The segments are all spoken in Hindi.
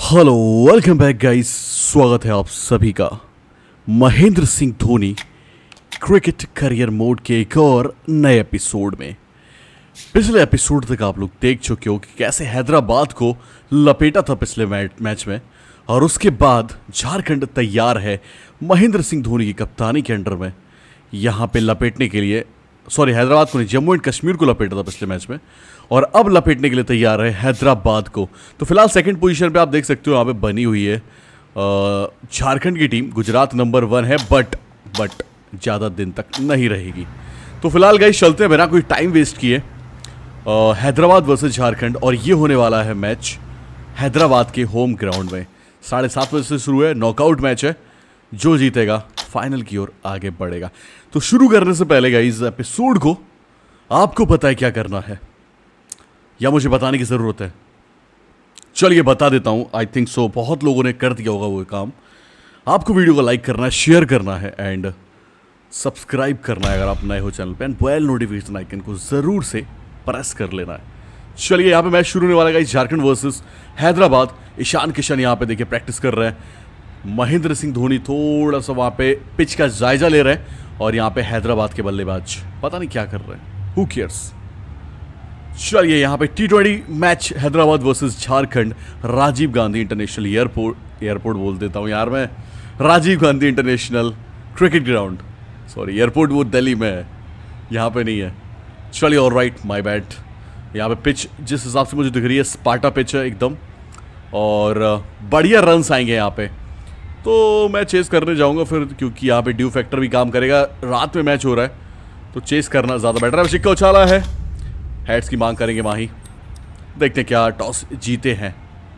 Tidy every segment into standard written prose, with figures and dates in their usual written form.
हेलो वेलकम बैक गाइस, स्वागत है आप सभी का Mahendra Singh Dhoni cricket career mode के एक और नए एपिसोड में। पिछले एपिसोड तक आप लोग देख चुके हो कि कैसे हैदराबाद को लपेटा था पिछले मैच में, और उसके बाद झारखंड तैयार है महेंद्र सिंह धोनी की कप्तानी के अंडर में यहाँ पे लपेटने के लिए। सॉरी, हैदराबाद को नहीं, जम्मू एंड कश्मीर को लपेटा था पिछले मैच में, और अब लपेटने के लिए तैयार है हैदराबाद को। तो फिलहाल सेकंड पोजीशन पे आप देख सकते हो यहाँ पे बनी हुई है झारखंड की टीम। गुजरात नंबर 1 है, बट ज़्यादा दिन तक नहीं रहेगी। तो फिलहाल गाइस चलते हैं बिना कोई टाइम वेस्ट किए हैदराबाद वर्सेस झारखंड, और ये होने वाला है मैच हैदराबाद के होम ग्राउंड में। 7:30 बजे से शुरू है, नॉकआउट मैच है। जो जीतेगा फाइनल की ओर आगे बढ़ेगा। तो शुरू करने से पहले गाइस एपिसोड को आपको पता है क्या करना है, या मुझे बताने की ज़रूरत है? चलिए बता देता हूँ। आई थिंक सो बहुत लोगों ने कर दिया होगा वो काम। आपको वीडियो को लाइक करना है, शेयर करना है एंड सब्सक्राइब करना है अगर आप नए हो चैनल पे, एंड बेल नोटिफिकेशन आइकन को ज़रूर से प्रेस कर लेना है। चलिए यहाँ पे मैच शुरू होने वाला है झारखंड वर्सेस हैदराबाद। ईशान किशन यहाँ पे देखिए प्रैक्टिस कर रहे हैं। महेंद्र सिंह धोनी थोड़ा सा वहाँ पे पिच का जायजा ले रहे हैं, और यहाँ पे हैदराबाद के बल्लेबाज पता नहीं क्या कर रहे हैं, हु केयर्स। चलिए यहाँ पे T20 match Hyderabad versus Jharkhand, Rajiv Gandhi international airport बोल देता हूँ यार मैं, Rajiv Gandhi international cricket ground. Sorry, airport वो दिल्ली में है, यहाँ पे नहीं है। चलिए ऑलराइट, माय बैड। यहाँ पे पिच जिस हिसाब से मुझे दिख रही है स्पार्टा पिच है एकदम, और बढ़िया रन्स आएंगे यहाँ पे। तो मैं चेस करने जाऊँगा फिर, क्योंकि यहाँ पे ड्यू फैक्टर भी काम करेगा। रात में मैच हो रहा है तो चेस करना ज़्यादा बेटर है। सिक्का उछाला है, हेड्स की मांग करेंगे माही। देखते हैं क्या टॉस जीते हैं।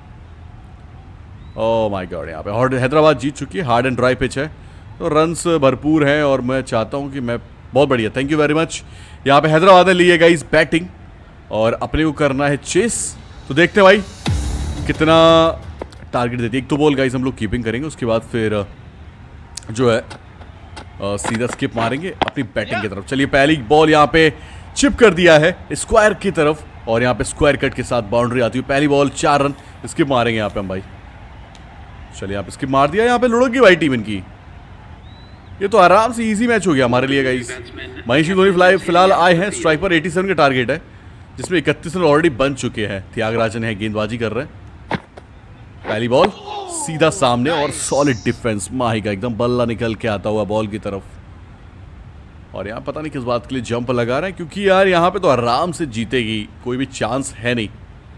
ओह माय गॉड, यहाँ पे हैदराबाद जीत चुकी है। हार्ड एंड ड्राई पिच है तो रन्स भरपूर हैं, और मैं चाहता हूँ कि मैं बहुत बढ़िया, थैंक यू वेरी मच। यहाँ पे हैदराबाद ने ली है गाइस बैटिंग, और अपने को करना है चेस। तो देखते हैं भाई कितना टारगेट देती है। एक तो बॉल गाइस हम लोग कीपिंग करेंगे, उसके बाद फिर जो है सीधा स्किप मारेंगे अपनी बैटिंग की तरफ। चलिए पहली बॉल यहाँ पे चिप कर दिया है स्क्वायर की तरफ, और यहाँ पे स्क्वायर कट के साथ बाउंड्री आती है। पहली बॉल 4 रन, स्किप मारेंगे यहाँ पे हम भाई। चलिए यहाँ पे स्किप मार दिया, यहाँ पे लुढ़क गई भाई टीम इनकी। ये तो आराम से इजी मैच हो गया हमारे लिए गाइस। महेंद्र सिंह धोनी फिलहाल आए हैं, स्ट्राइक पर 87 का टारगेट है, जिसमें 31 रन ऑलरेडी बन चुके हैं। त्यागराजन है गेंदबाजी कर रहे हैं। पहली बॉल सीधा सामने, और सॉलिड डिफेंस माही का एकदम, बल्ला निकल के आता हुआ बॉल की तरफ। और यहाँ पता नहीं किस बात के लिए जंप लगा रहे हैं, क्योंकि यार यहाँ पे तो आराम से जीतेगी, कोई भी चांस है नहीं।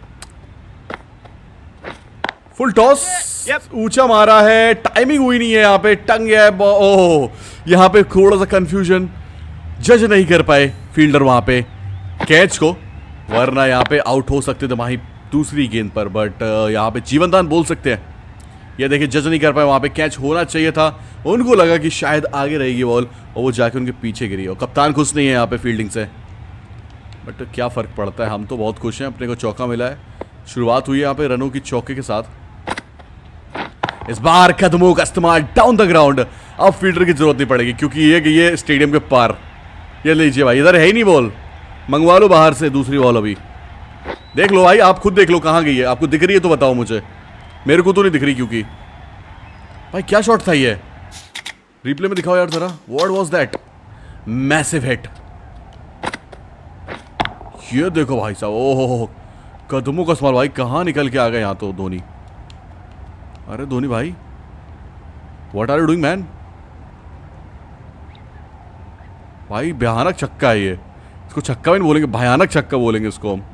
फुल टॉस, ऊंचा मारा है, टाइमिंग हुई नहीं है यहाँ पे, टंग है। ओह, यहाँ पे थोड़ा सा कंफ्यूजन, जज नहीं कर पाए फील्डर वहां पे कैच को, वरना यहाँ पे आउट हो सकते थे माही दूसरी गेंद पर, बट यहाँ पे जीवनदान बोल सकते हैं। ये देखिए जज नहीं कर पाए, वहाँ पे कैच होना चाहिए था। उनको लगा कि शायद आगे रहेगी बॉल, और वो जाके उनके पीछे गिरी। और कप्तान खुश नहीं है यहाँ पे फील्डिंग से, बट क्या फ़र्क पड़ता है, हम तो बहुत खुश हैं, अपने को चौका मिला है। शुरुआत हुई है यहाँ पे रनों की चौके के साथ। इस बार कदमों का इस्तेमाल डाउन द ग्राउंड। अब फील्डर की जरूरत नहीं पड़ेगी, क्योंकि ये स्टेडियम के पार। ये लीजिए भाई, इधर है ही नहीं बॉल, मंगवा लो बाहर से दूसरी बॉल। अभी देख लो भाई, आप खुद देख लो कहाँ गई है। आपको दिख रही है तो बताओ मुझे, मेरे को तो नहीं दिख रही। क्योंकि भाई क्या शॉट था ये, रिप्ले में दिखाओ यार जरा। What was that, massive hit. ये देखो भाई साहब, ओहो कदमों का इस्तेमाल। भाई कहाँ निकल के आ गए यहाँ तो धोनी। अरे धोनी भाई, what are you doing man. भाई भयानक छक्का है ये, इसको छक्का भी नहीं बोलेंगे, भयानक छक्का बोलेंगे इसको हम।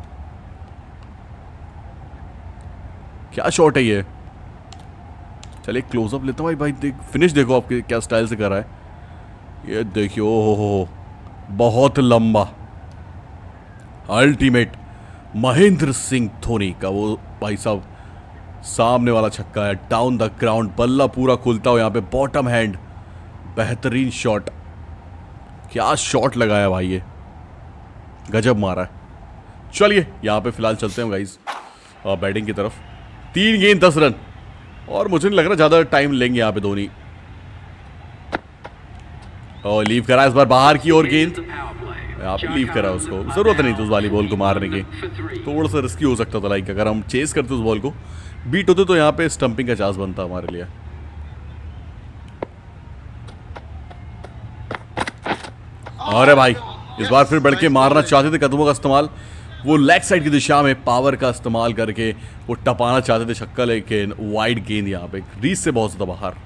क्या शॉट है ये। चलिए क्लोजअप लेता हूँ भाई। देख फिनिश देखो आपके क्या स्टाइल से कर रहा है। ये देखियो, ओहो बहुत लंबा, अल्टीमेट महेंद्र सिंह धोनी का वो भाई साहब सामने वाला छक्का है, डाउन द ग्राउंड, बल्ला पूरा खुलता हो यहाँ पे, बॉटम हैंड, बेहतरीन शॉट। क्या शॉट लगाया भाई, ये गजब मारा है। चलिए यहाँ पे फिलहाल चलते हैं गाइस बैटिंग की तरफ। 3 गेंद 10 रन, और मुझे नहीं लग रहा ज़्यादा टाइम लेंगे यहाँ पे धोनी। और लीव करा इस बार बाहर की ओर गेंद, यहाँ पे लीव करा उसको, जरूरत नहीं थी उस वाली बॉल को मारने की, थोड़ा सा रिस्की हो सकता था। लाइक अगर हम चेस करते उस बॉल को, बीट होते तो यहाँ पे स्टंपिंग का चांस बनता हमारे लिए। अरे भाई इस बार फिर बढ़ के मारना चाहते थे, कदमों का इस्तेमाल, वो लेग साइड की दिशा में पावर का इस्तेमाल करके वो टपाना चाहते थे छक्का, लेकिन वाइड गेंद यहाँ पे रीच से बहुत ज्यादा बाहर।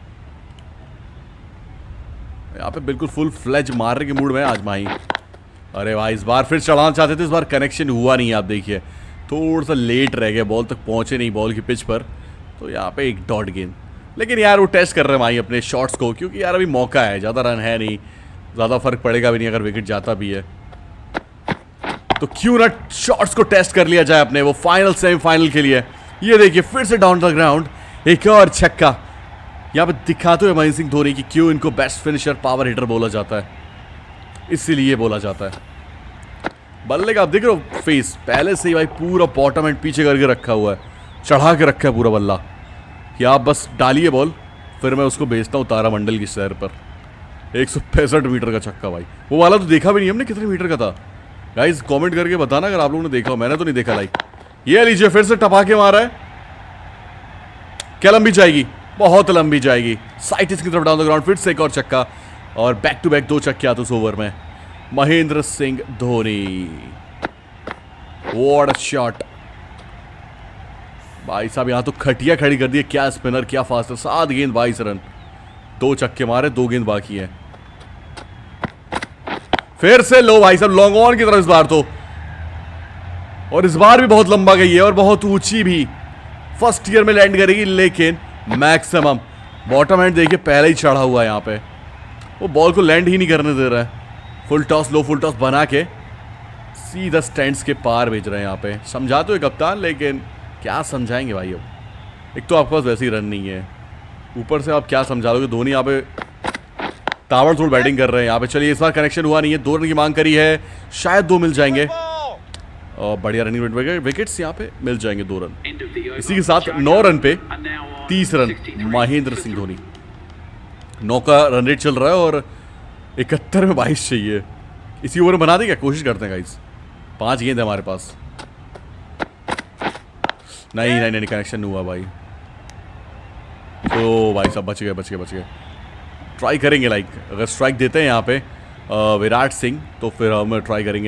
यहाँ पे बिल्कुल फुल फ्लेज मारने के मूड में आज माही। अरे भाई इस बार फिर चढ़ाना चाहते थे, इस बार कनेक्शन हुआ नहीं। आप देखिए थोड़ा सा लेट रह गया, बॉल तक पहुंचे नहीं बॉल की पिच पर, तो यहाँ पे एक डॉट गेंद। लेकिन यार वो टेस्ट कर रहे हैं भाई अपने शॉट्स को, क्योंकि यार अभी मौका है, ज़्यादा रन है नहीं, ज़्यादा फर्क पड़ेगा भी नहीं अगर विकेट जाता भी है, तो क्यों ना शॉट्स को टेस्ट कर लिया जाए अपने वो फाइनल सेमीफाइनल के लिए। ये देखिए फिर से डाउन द ग्राउंड एक और छक्का। यहाँ पे दिखाते हुए महेंद्र सिंह धोनी कि क्यों इनको बेस्ट फिनिशर पावर हिटर बोला जाता है, इसीलिए बोला जाता है। बल्ले का आप देख रहे हो फेस, पहले से ही भाई पूरा बॉटम एंड पीछे करके रखा हुआ है, चढ़ा के रखा है पूरा बल्ला कि आप बस डालिए बॉल, फिर मैं उसको भेजता हूँ तारामंडल की सैर पर। 165 मीटर का छक्का भाई, वो वाला तो देखा भी नहीं हमने कितने मीटर का था। गाइस कमेंट करके बताना अगर आप लोगों ने देखा हो, मैंने तो नहीं देखा। लाइक ये लीजिए फिर से टपाके मारा है, क्या लंबी जाएगी, बहुत लंबी जाएगी, साइड की तरफ डाउन द ग्राउंड, फिर से एक और छक्का, और बैक टू बैक 2 छक्के आते उस ओवर में। Mahendra Singh Dhoni, what a shot भाई साहब, यहां तो खटिया खड़ी कर दी, क्या स्पिनर, क्या फास्टर, 7 गेंद 22 रन, 2 छक्के मारे, 2 गेंद बाकी है। फिर से लो भाई साहब, लॉन्ग ऑन की तरफ इस बार तो, और इस बार भी बहुत लंबा गई है और बहुत ऊंची भी, फर्स्ट ईयर में लैंड करेगी, लेकिन मैक्सिमम बॉटम एंड देखिए पहले ही चढ़ा हुआ है, यहाँ पे वो बॉल को लैंड ही नहीं करने दे रहा है। फुल टॉस, लो फुल टॉस बना के सीधा स्टैंड्स के पार भेज रहे हैं। यहाँ पे समझाते हुए कप्तान, लेकिन क्या समझाएंगे भाई, अब एक तो आपके पास वैसे ही रन नहीं है, ऊपर से आप क्या समझा दोगे। धोनी यहाँ पे ताबड़तोड़ बैटिंग कर रहे हैं यहाँ पे। चलिए इस बार कनेक्शन हुआ नहीं है, 2 रन की मांग करी है, शायद 2 मिल जाएंगे, और बढ़िया रनिंग विकेट्स यहाँ पे मिल जाएंगे 2 रन। इसी के साथ 9 रन पे 30 रन महेंद्र सिंह धोनी। 9 का रन रेट चल रहा है और 71 में 22 चाहिए। इसी ओवर में बना देंगे, कोशिश करते हैं गाइस। 5 गेंद है हमारे पास। नहीं नहीं नहीं, कनेक्शन नहीं हुआ भाई, तो भाई साहब बच गए। ट्राई करेंगे, लाइक अगर स्ट्राइक देते हैं यहाँ पे विराट सिंह, तो फिर हम ट्राई करेंगे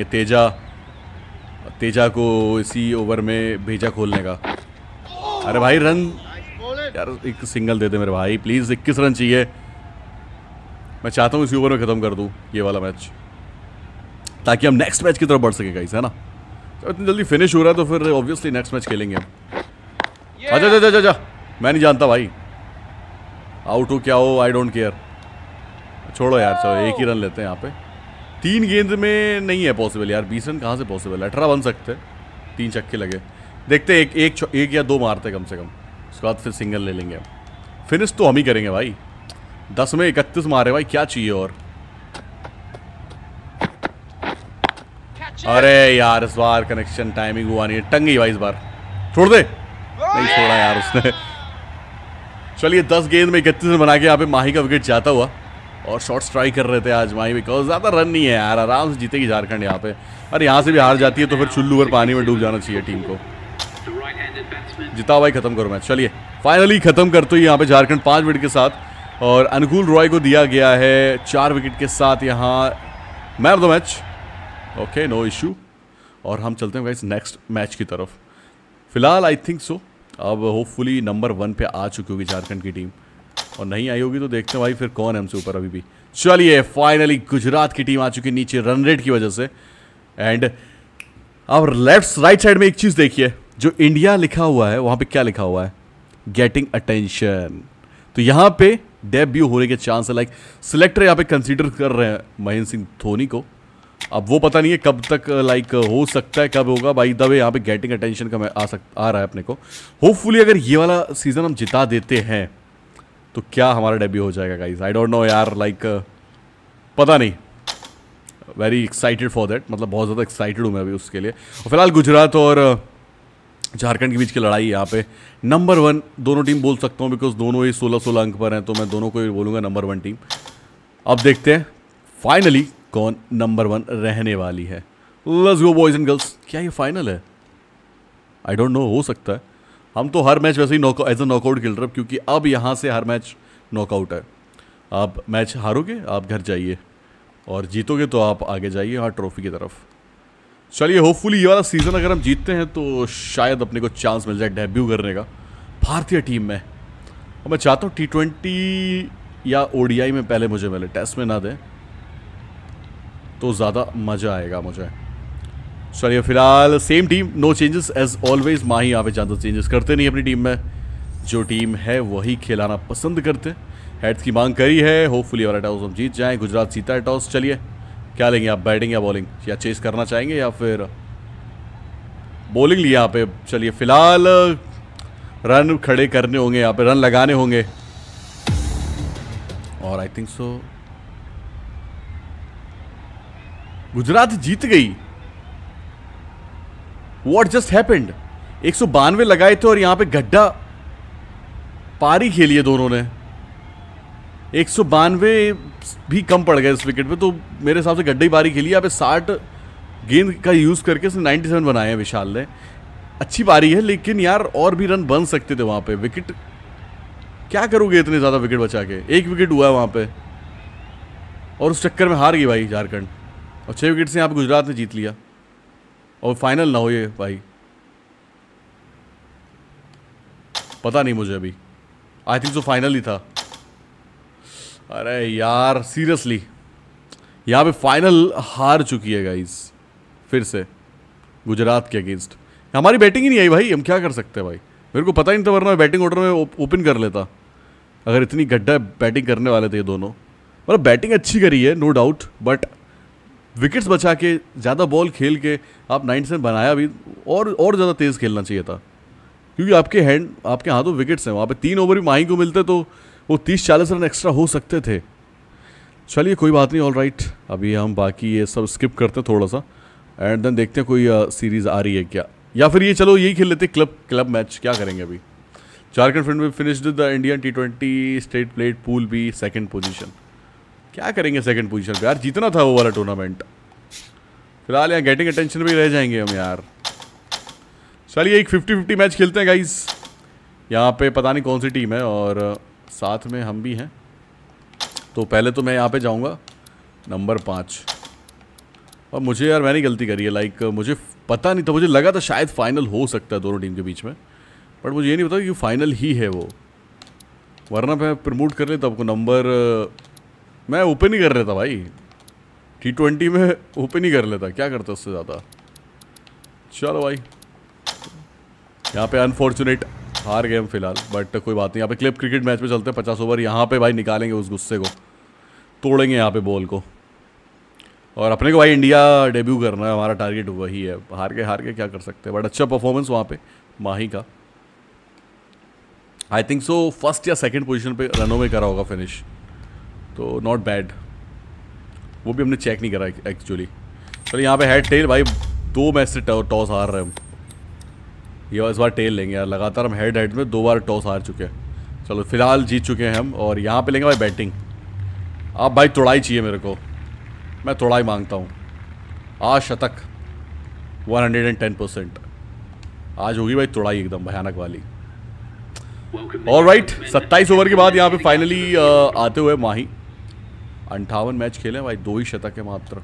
तेजा को इसी ओवर में भेजा खोलने का। अरे भाई रन यार, एक सिंगल दे दे मेरे भाई प्लीज़, 21 रन चाहिए। मैं चाहता हूँ इसी ओवर में ख़त्म कर दूँ ये वाला मैच, ताकि हम नेक्स्ट मैच की तरफ बढ़ सके गाइस, है ना। जब इतनी जल्दी फिनिश हो रहा है तो फिर ऑब्वियसली नेक्स्ट मैच खेलेंगे हम। अच्छा, मैं नहीं जानता भाई, आउट हो क्या हो, आई डोंट केयर, छोड़ो यार, चलो 1 ही रन लेते हैं यहाँ पे। 3 गेंद में नहीं है पॉसिबल यार, 20 रन कहाँ से पॉसिबल है, 18 बन सकते हैं, 3 छक्के लगे। देखते हैं एक या 2 मारते कम से कम, उसके बाद फिर सिंगल ले लेंगे। फिनिश तो हम ही करेंगे भाई, 10 में 31 मारे भाई, क्या चाहिए और। अरे यार इस बार कनेक्शन टाइमिंग हुआ नहीं है, टंग गई भाई इस बार, छोड़ दे, नहीं छोड़ा यार उसने। चलिए 10 गेंद में 31 रन बना के यहाँ पे माही का विकेट जाता हुआ, और शॉट स्ट्राइक कर रहे थे आज माही, बिकॉज ज़्यादा रन नहीं है यार, आराम से जीतेगी झारखंड यहाँ पे। और यहाँ से भी हार जाती है तो फिर चुल्लू भर पानी में डूब जाना चाहिए टीम को। जिताओ भाई, खत्म करो मैच। चलिए फाइनली खत्म करते ही यहाँ पे झारखंड 5 विकेट के साथ, और अनुकूल रॉय को दिया गया है 4 विकेट के साथ यहाँ man of the match. Okay, no issue, और हम चलते हैं गाइस नेक्स्ट मैच की तरफ। फिलहाल आई थिंक सो अब होपफुली नंबर 1 पे आ चुकी होगी झारखंड की टीम, और नहीं आई होगी तो देखते हैं भाई फिर कौन है हमसे ऊपर अभी भी। चलिए फाइनली गुजरात की टीम आ चुकी है नीचे रन रेट की वजह से। एंड अब लेफ्ट राइट साइड में एक चीज़ देखिए, जो इंडिया लिखा हुआ है वहाँ पे क्या लिखा हुआ है, गेटिंग अटेंशन। तो यहाँ पे डेब्यू होने के चांस है, लाइक सिलेक्टर यहाँ पे कंसीडर कर रहे हैं महेंद्र सिंह धोनी को। अब वो पता नहीं है कब तक लाइक हो सकता है, कब होगा भाई। दबे यहाँ पे गेटिंग अटेंशन का आ रहा है अपने को। होपफुली अगर ये वाला सीजन हम जिता देते हैं तो क्या हमारा डेब्यू हो जाएगा गाइस, आई डोंट नो यार, लाइक पता नहीं, वेरी एक्साइटेड फॉर दैट, मतलब बहुत ज़्यादा एक्साइटेड हूँ मैं अभी उसके लिए। और फिलहाल गुजरात और झारखंड के बीच की लड़ाई यहाँ पे नंबर 1 दोनों टीम बोल सकता हूँ, बिकॉज दोनों ही 16-16 अंक पर हैं, तो मैं दोनों को ही बोलूँगा नंबर 1 टीम। अब देखते हैं फाइनली कौन नंबर 1 रहने वाली है। Let's go boys and girls. क्या ये फाइनल है? आई डोंट नो, हो सकता है। हम तो हर मैच वैसे ही एज अ नॉकआउट खेल रहे हैं, क्योंकि अब यहाँ से हर मैच नॉकआउट है। आप मैच हारोगे आप घर जाइए, और जीतोगे तो आप आगे जाइए हाँ ट्रॉफी की तरफ। चलिए होपफुली ये वाला सीज़न अगर हम जीतते हैं तो शायद अपने को चांस मिल जाए डेब्यू करने का भारतीय टीम में। और मैं चाहता हूँ T20 या ODI में पहले मुझे मिले, टेस्ट में ना दें तो ज़्यादा मज़ा आएगा मुझे। चलिए फिलहाल same team, no changes as always. Mahi यहाँ पे ज़्यादा चेंजेस करते नहीं अपनी टीम में, जो टीम है वही खिलाना पसंद करते। हेड्स की मांग करी है, होपफुली वाला टॉस हम जीत जाएं। गुजरात जीता है टॉस। चलिए क्या लेंगे आप, बैटिंग या बॉलिंग, या चेस करना चाहेंगे या फिर बॉलिंग लिया यहाँ पे। चलिए फिलहाल रन खड़े करने होंगे, यहाँ पे रन लगाने होंगे, और आई थिंक सो गुजरात जीत गई। What just happened? 192 लगाए थे और यहाँ पे गड्ढा पारी खेली है दोनों ने। 192 भी कम पड़ गए इस विकेट पे, तो मेरे हिसाब से गड्ढे ही पारी खेली है। यहाँ पे 60 गेंद का यूज़ करके उसने 97 बनाए हैं विशाल ने। अच्छी पारी है, लेकिन यार और भी रन बन सकते थे वहाँ पे। विकेट क्या करोगे इतने ज़्यादा विकेट बचा के? 1 विकेट हुआ है वहाँ पे, और उस चक्कर में हार गई भाई झारखंड। और 6 विकेट से यहाँ पे गुजरात ने जीत लिया, और फाइनल ना हो ये भाई, पता नहीं मुझे अभी। आई थिंक सो फाइनल ही था। अरे यार सीरियसली यहाँ पे फाइनल हार चुकी है गाइस फिर से गुजरात के अगेंस्ट। हमारी बैटिंग ही नहीं आई भाई, हम क्या कर सकते हैं भाई? मेरे को पता ही नहीं था, वरना मैं बैटिंग ऑर्डर में ओपन कर लेता अगर इतनी गड्ढा बैटिंग करने वाले थे ये दोनों। मतलब बैटिंग अच्छी करी है नो डाउट, बट विकेट्स बचा के ज़्यादा बॉल खेल के आप 97 बनाया भी, और ज़्यादा तेज़ खेलना चाहिए था, क्योंकि आपके हाथों विकेट्स हैं। वहाँ पे 3 ओवर भी माही को मिलते तो वो 30-40 रन एक्स्ट्रा हो सकते थे। चलिए कोई बात नहीं, ऑल राइट। अभी हम बाकी ये सब स्किप करते हैं थोड़ा सा, एंड देन देखते हैं कोई सीरीज़ आ रही है क्या, या फिर ये चलो यही खेल लेते क्लब मैच। क्या करेंगे अभी? Jharkhand finished the Indian T20 state plate pool B 2nd position. क्या करेंगे 2nd पोजीशन पे यार? जीतना था वो वाला टूर्नामेंट। फिलहाल यहाँ गेटिंग अटेंशन में ही रह जाएंगे हम यार। चलिए एक 50-50 मैच खेलते हैं गाइस। यहाँ पे पता नहीं कौन सी टीम है, और साथ में हम भी हैं। तो पहले तो मैं यहाँ पे जाऊँगा नंबर 5। और मुझे यार मैंने गलती करी है, लाइक मुझे पता नहीं था, मुझे लगा था शायद फाइनल हो सकता है दोनों टीम के बीच में, बट मुझे ये नहीं पता कि फाइनल ही है वो। वरना मैं प्रमोट कर लेता आपको नंबर, मैं ओपन ही कर लेता भाई। T20 में ओपन ही कर लेता, क्या करता उससे ज़्यादा। चलो भाई यहाँ पे अनफॉर्चुनेट हार गए हम फिलहाल, बट कोई बात नहीं। यहाँ पे क्लब क्रिकेट मैच में चलते हैं 50 ओवर। यहाँ पे भाई निकालेंगे उस गुस्से को, तोड़ेंगे यहाँ पे बॉल को, और अपने को भाई इंडिया डेब्यू करना है, हमारा टारगेट वही है। हार के क्या कर सकते हैं, बट अच्छा परफॉर्मेंस वहाँ पे माही का। आई थिंक सो 1st या 2nd पोजीशन पे रनों में करा होगा फिनिश, तो नॉट बैड। वो भी हमने चेक नहीं करा एक्चुअली। चलो यहाँ पे हेड टेल भाई, 2 मैच से टॉस हार रहे हैं हम। ये इस बार टेल लेंगे यार, लगातार हम हेड में 2 बार टॉस हार चुके हैं। चलो फिलहाल जीत चुके हैं हम, और यहाँ पे लेंगे भाई बैटिंग। आप भाई तोड़ाई चाहिए मेरे को, मैं तोड़ाई मांगता हूँ। आज शतक 110%। आज होगी भाई तोड़ाई एकदम भयानक वाली। ऑलराइट 27 ओवर के बाद यहाँ पे फाइनली आते हुए माही। 58 मैच खेले भाई, 2 ही शतक है मात्र।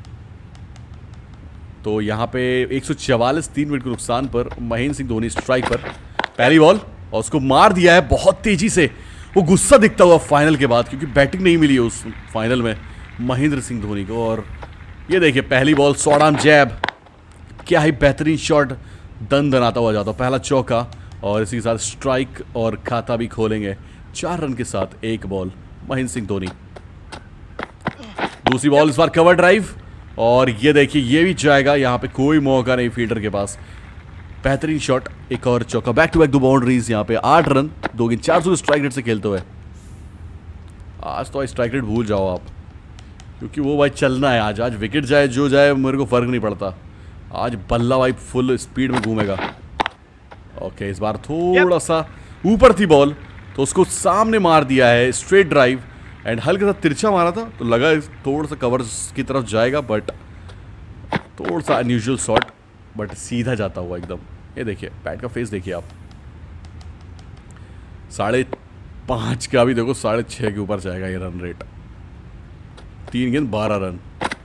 तो यहाँ पे 144 3 विकेट के नुकसान पर महेंद्र सिंह धोनी स्ट्राइक पर। पहली बॉल और उसको मार दिया है बहुत तेजी से। वो गुस्सा दिखता हुआ फाइनल के बाद, क्योंकि बैटिंग नहीं मिली है उस फाइनल में महेंद्र सिंह धोनी को। और ये देखिए पहली बॉल सॉडाम जैब, क्या ही बेहतरीन शॉट, दन दनाता हुआ जाता। पहला चौका, और इसी के साथ स्ट्राइक और खाता भी खोलेंगे 4 रन के साथ 1 बॉल महेंद्र सिंह धोनी। दूसरी बॉल इस बार कवर ड्राइव, और ये देखिए ये भी जाएगा। यहाँ पे कोई मौका नहीं फील्डर के पास। बेहतरीन शॉट, एक और चौका, बैक टू बैक 2 बाउंड्रीज। यहाँ पे 8 रन 2 गेंद 400 स्ट्राइक रेट से खेलते हुए। आज तो स्ट्राइक रेट भूल जाओ आप, क्योंकि वो भाई चलना है आज। विकेट जाए जो जाए मेरे को फर्क नहीं पड़ता। आज बल्ला भाई फुल स्पीड में घूमेगा। ओके इस बार थोड़ा सा ऊपर थी बॉल, तो उसको सामने मार दिया है स्ट्रेट ड्राइव, एंड हल्का सा तिरछा मारा था तो लगा थोड़ा सा कवर की तरफ जाएगा, बट थोड़ा सा अनयूजुअल शॉट, बट सीधा जाता हुआ एकदम। ये देखिए पैट का फेस देखिए आप, 5.5 का भी देखो 6.5 के ऊपर जाएगा ये रन रेट। 3 गेंद 12 रन।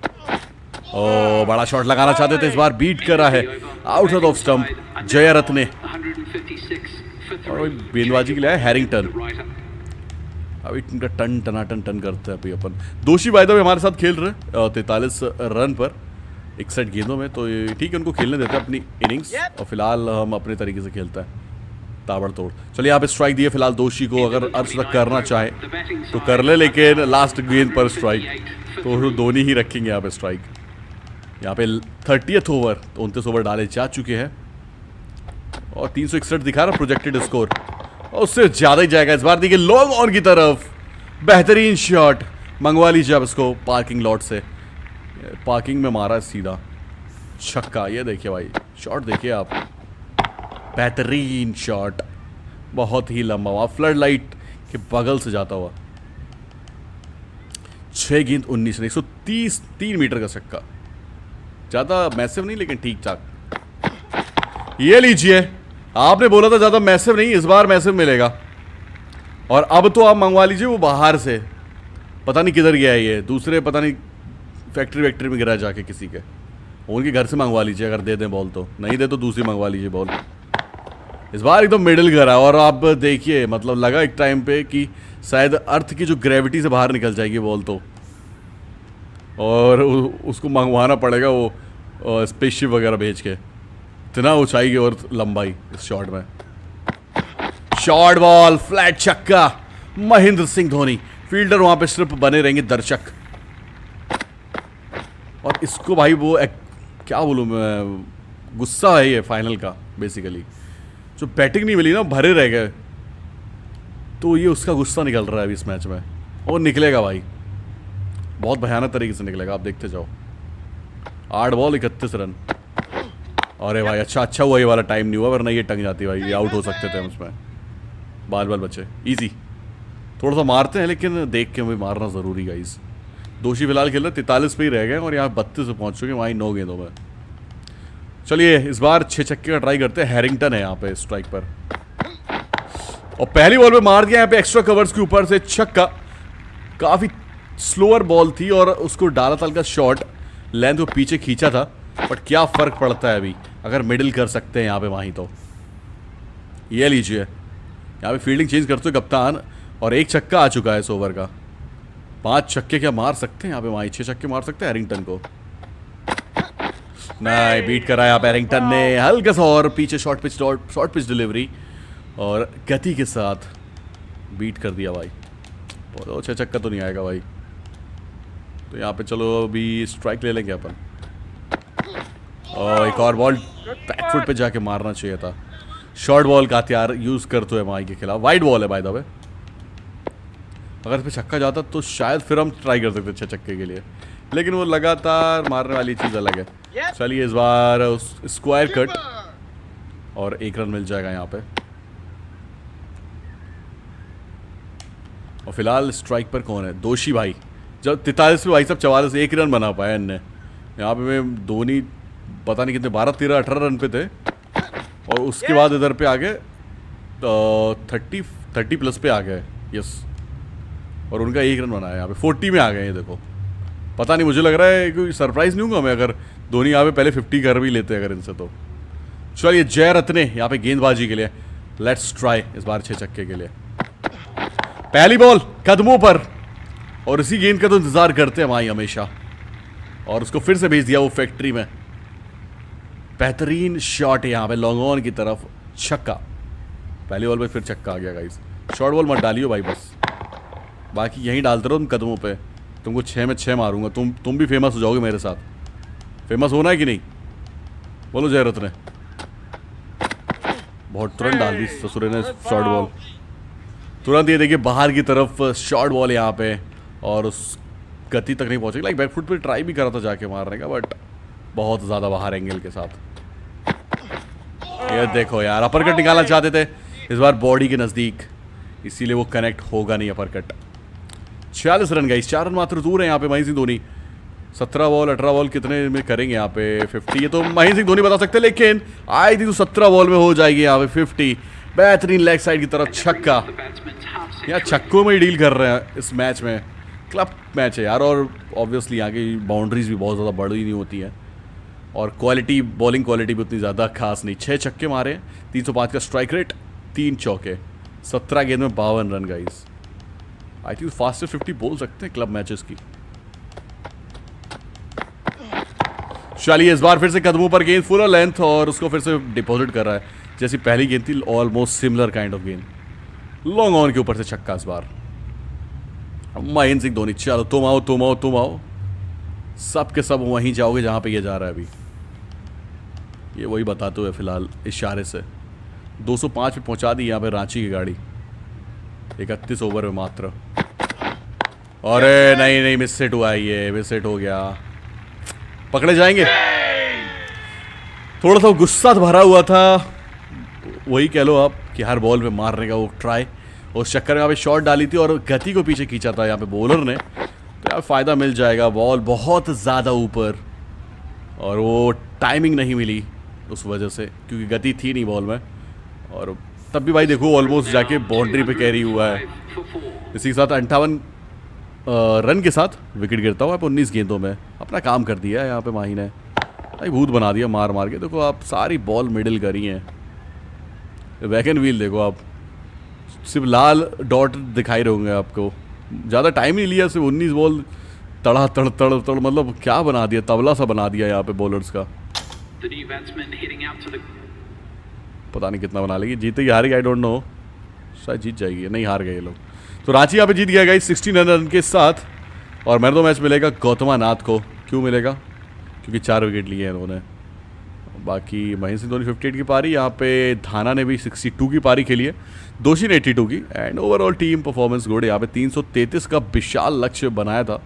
ओ बड़ा शॉट लगाना चाहते थे, इस बार बीट करा है आउट ऑफ स्टंप जयरथ ने। और गेंदबाजी के लिए है हैरिंगटन। अभी इनका टन टनाटन टन करते हैं अभी अपन। दोषी बाय द वे हमारे साथ खेल रहे 43 रन पर 61 गेंदों में, तो ठीक है उनको खेलने देते हैं अपनी इनिंग्स, और फिलहाल हम अपने तरीके से खेलते हैं ताबड़तोड़। चलिए यहाँ पे स्ट्राइक दिए फिलहाल दोषी को, अगर अर्धशतक करना चाहे तो कर ले, लेकिन लास्ट गेंद पर स्ट्राइक, तो धोनी ही रखेंगे यहाँ पे स्ट्राइक। यहाँ पे 30th ओवर, 29 ओवर डाले जा चुके हैं और 361 दिखा रहा प्रोजेक्टेड स्कोर, और उससे ज़्यादा ही जाएगा इस बार। देखिए लॉन्ग ऑन की तरफ बेहतरीन शॉट, मंगवा लीजिए आप इसको पार्किंग लॉट से, पार्किंग में मारा सीधा छक्का। ये देखिए भाई शॉट देखिए आप, बेहतरीन शॉट, बहुत ही लंबा हुआ, फ्लड लाइट के बगल से जाता हुआ। 6 गेंद 19 रन, 133 मीटर का छक्का, ज़्यादा मैसिव नहीं लेकिन ठीक ठाक। ये लीजिए, आपने बोला था ज़्यादा मैसिव नहीं, इस बार मैसिव मिलेगा। और अब तो आप मंगवा लीजिए वो बाहर से, पता नहीं किधर गया है ये, दूसरे पता नहीं फैक्ट्री में गिरा जाके किसी के, उनके घर से मंगवा लीजिए अगर दे दें बॉल, तो नहीं दे तो दूसरी मंगवा लीजिए बॉल। इस बार एकदम मिडिल गिरा, और आप देखिए मतलब लगा एक टाइम पे कि शायद अर्थ की जो ग्रेविटी से बाहर निकल जाएगी बॉल, तो और उसको मंगवाना पड़ेगा वो स्पेसशिप वगैरह भेज के, इतना ऊंचाई की और लंबाई इस शॉट में। शॉर्ट बॉल फ्लैट छक्का, महेंद्र सिंह धोनी फील्डर वहां पे सिर्फ बने रहेंगे दर्शक। और इसको भाई वो क्या बोलूं मैं, गुस्सा है ये फाइनल का बेसिकली, जो बैटिंग नहीं मिली ना, भरे रह गए, तो ये उसका गुस्सा निकल रहा है अभी इस मैच में, और निकलेगा भाई बहुत भयानक तरीके से निकलेगा, आप देखते जाओ। 8 बॉल 31 रन। अरे भाई अच्छा हुआ ये वाला टाइम नहीं हुआ, वरना ये टंग जाती भाई, ये आउट हो सकते थे हम उसमें। बाल बचे इजी, थोड़ा सा मारते हैं लेकिन देख के हमें मारना ज़रूरी गाइस। दोषी फिलहाल खेल रहे 43 पे ही रह गए और यहाँ 32 पे पहुँच चुके हैं, वहीं 9 गेंदों में। चलिए इस बार 6 छक्के का ट्राई करते हैं। हैरिंगटन है यहाँ पे स्ट्राइक पर, और पहली बॉल पे मार दिया यहाँ पे एक्स्ट्रा कवर्स के ऊपर से छक्का। काफ़ी स्लोअर बॉल थी और उसको डाला था हल्का शॉट, लेंथ को पीछे खींचा था, बट क्या फ़र्क पड़ता है अभी अगर मिडिल कर सकते हैं यहाँ पे वहीं। तो ये लीजिए यहाँ पे फील्डिंग चेंज करते हुए कप्तान, और 1 छक्का आ चुका है इस ओवर का। 5 छक्के क्या मार सकते हैं यहाँ पे, वहीं 6 छक्के मार सकते हैं हैरिंगटन को। नहीं, बीट कराया हैरिंगटन ने हल्का सा, और पीछे शॉर्ट पिच डिलीवरी और गति के साथ बीट कर दिया भाई। बहुत 6 छक्का तो नहीं आएगा भाई, तो यहाँ पे चलो अभी स्ट्राइक ले लेंगे अपन। और एक और बॉल बैकफुट पे जाके मारना चाहिए था। शॉर्ट बॉल का हथियार यूज़ करते हुए माई के खिलाफ। वाइड बॉल है बाय द वे, अगर इस पर छक्का जाता तो शायद फिर हम ट्राई कर सकते 6 छक्के के लिए, लेकिन वो लगातार मारने वाली चीज़ अलग है। चलिए इस बार स्क्वायर कट और 1 रन मिल जाएगा यहाँ पे। और फिलहाल स्ट्राइक पर कौन है, दोषी भाई। जब 43 पे भाई साहब 44 1 रन बना पाया इनने। यहाँ पे मैं धोनी पता नहीं कितने 12, 13, 18 रन पे थे, और उसके बाद इधर पे आ गए 30 प्लस पे आ गए। यस, और उनका 1 रन बनाया यहाँ पे, 40 में आ गए। ये देखो, पता नहीं, मुझे लग रहा है कोई सरप्राइज़ नहीं होगा मैं अगर धोनी यहाँ पे पहले 50 कर भी लेते अगर इनसे तो। चलिए जयरथ ने यहाँ पे गेंदबाजी के लिए, लेट्स ट्राई इस बार 6 छक्के के लिए। पहली बॉल कदमों पर, और इसी गेंद का तो इंतजार करते हैं भाई हमेशा, और उसको फिर से भेज दिया वो फैक्ट्री में। बेहतरीन शॉट है यहाँ पे लॉन्ग ऑन की तरफ, छक्का। पहली बॉल पे फिर छक्का आ गया गाइस। शॉर्ट बॉल मत डालियो भाई, बस बाकी यहीं डालते रहो तुम कदमों पे। तुमको 6 में 6 मारूंगा, तुम भी फेमस हो जाओगे मेरे साथ। फेमस होना है कि नहीं, बोलो जयरथ ने। बहुत तुरंत डाल दी ससुरे ने शॉर्ट बॉल, तुरंत। ये देखिए बाहर की तरफ शॉर्ट बॉल यहाँ पे, और उस गति तक नहीं पहुँचेगी। लाइक बैकफुट पे ट्राई भी करा था जाके मारने का, बट बहुत ज़्यादा बाहर एंगल के साथ। ये देखो यार, अपर कट निकालना चाहते थे, इस बार बॉडी के नज़दीक, इसीलिए वो कनेक्ट होगा नहीं upper cut. 46 run guys, 4 run मात्र दूर है यहाँ पे महेंद्र सिंह धोनी। 17 बॉल 18 बॉल कितने में करेंगे यहाँ पे 50, ये तो महेंद्र सिंह धोनी बता सकते हैं, लेकिन आई थी तो 17 बॉल में हो जाएगी यहाँ पे 50। बेहतरीन लेग साइड की तरफ छक्का, यहाँ छक्कों में ही डील कर रहे हैं इस मैच में। क्लब मैच है यार, और ऑब्वियसली यहाँ की बाउंड्रीज भी बहुत ज़्यादा बड़ी नहीं होती हैं, और क्वालिटी बॉलिंग क्वालिटी भी उतनी ज़्यादा खास नहीं। 6 छक्के मारे, 305 का स्ट्राइक रेट, 3 चौके, 17 गेंद में 52 run guys. I think fastest 50 बोल सकते हैं क्लब मैचेस की। चलिए इस बार फिर से कदमों पर गेंद, फुल लेंथ, और उसको फिर से डिपॉजिट कर रहा है जैसी पहली गेंद थी, ऑलमोस्ट सिमिलर काइंड ऑफ गेंद। लॉन्ग ऑन के ऊपर से छक्का इस बार। महेंद्र सिंह धोनी, चलो तुम आओ तुम आओ तुम आओ, सब के सब वहीं जाओगे जहाँ पे ये जा रहा है अभी। ये वही बताते हुए फिलहाल इशारे से 205 पे पहुँचा दी यहाँ पे रांची की गाड़ी, 31 ओवर में मात्र। अरे नहीं नहीं, मिस सेट हुआ है, ये मिस सेट हो गया, पकड़े जाएंगे। थोड़ा सा गुस्सा भरा हुआ था, वही कह लो आप कि हर बॉल पे मारने का वो ट्राई, उस चक्कर में यहाँ पे शॉट डाली थी और गति को पीछे खींचा था यहाँ पे बॉलर ने, तो यार फ़ायदा मिल जाएगा। बॉल बहुत ज़्यादा ऊपर और वो टाइमिंग नहीं मिली उस वजह से, क्योंकि गति थी नहीं बॉल में, और तब भी भाई देखो ऑलमोस्ट जाके बाउंड्री पे कैरी हुआ है। इसी के साथ 58 रन के साथ विकेट गिरता हुआ 19 गेंदों में अपना काम कर दिया है यहाँ पे माही ने, भाई भूत बना दिया मार मार के। देखो आप सारी बॉल मिडिल करी हैं, वैगन व्हील देखो आप, सिर्फ लाल डॉट दिखाई रहे होंगे आपको, ज़्यादा टाइम नहीं लिया, सिर्फ 19 बॉल तड़ा तड़ तड़ तड़, मतलब क्या बना दिया, तबला सा बना दिया यहाँ पे बॉलर्स का। पता नहीं कितना बना लेगी, जीतेगी हारेगी आई डोंट नो, शायद जीत जाएगी, नहीं हार गए ये लोग। तो रांची यहाँ पे जीत गया गाइस 69 रन के साथ, और मैन ऑफ द मैच मिलेगा गौतमानाथ को। क्यों मिलेगा? क्योंकि 4 विकेट लिए हैं उन्होंने। बाकी महेंद्र सिंह धोनी 58 की पारी, यहाँ पे धाना ने भी 62 की पारी खेली है, दोषी ने 82 की, and overall team performance good. यहाँ पे 333 का विशाल लक्ष्य बनाया था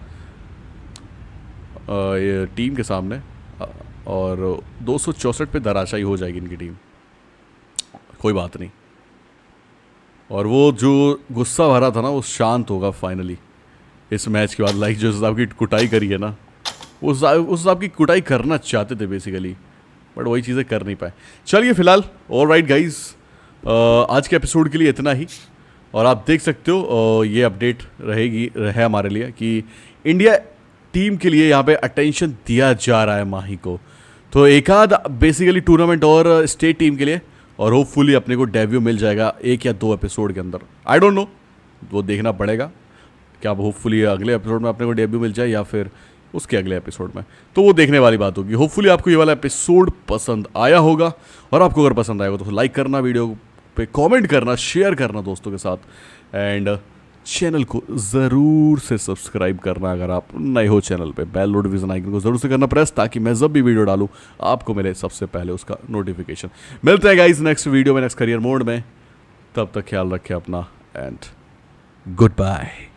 ये टीम के सामने, और 264 पे धराशायी हो जाएगी इनकी टीम, कोई बात नहीं। और वो जो गुस्सा भरा था ना वो शांत होगा फाइनली इस मैच के बाद। लाइक जो हिसाब की कुटाई करी है ना, उस हिसाब की कुटाई करना चाहते थे बेसिकली, बट वही चीज़ें कर नहीं पाए। चलिए फिलहाल ऑलराइट गाइस, आज के एपिसोड के लिए इतना ही, और आप देख सकते हो ये अपडेट रहे हमारे लिए कि इंडिया टीम के लिए यहाँ पे अटेंशन दिया जा रहा है माही को। तो एक आध बेसिकली टूर्नामेंट और स्टेट टीम के लिए, और होपफुली अपने को डेब्यू मिल जाएगा 1 या 2 एपिसोड के अंदर, आई डोंट नो, वो देखना पड़ेगा क्या होपफुली अगले एपिसोड में अपने को डेब्यू मिल जाए या फिर उसके अगले एपिसोड में, तो वो देखने वाली बात होगी। होपफुली आपको ये वाला एपिसोड पसंद आया होगा, और आपको अगर पसंद आएगा तो लाइक करना, वीडियो पे कमेंट करना, शेयर करना दोस्तों के साथ, एंड चैनल को ज़रूर से सब्सक्राइब करना अगर आप नए हो चैनल पे। बेल नोटिफिकेशन आइकन को ज़रूर से करना प्रेस, ताकि मैं जब भी वीडियो डालूँ आपको मिले सबसे पहले उसका नोटिफिकेशन। मिलते हैं गाइस नेक्स्ट वीडियो में, नेक्स्ट करियर मोड में, तब तक ख्याल रखें अपना, एंड गुड बाय।